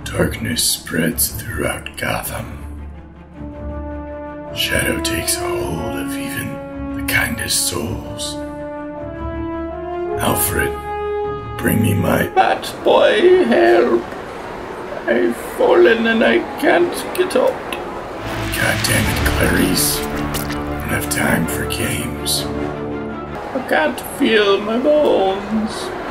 Darkness spreads throughout Gotham. Shadow takes a hold of even the kindest souls. Alfred, bring me my... Bat boy, help! I've fallen and I can't get up. God damn it, Clarice. I don't have time for games. I can't feel my bones.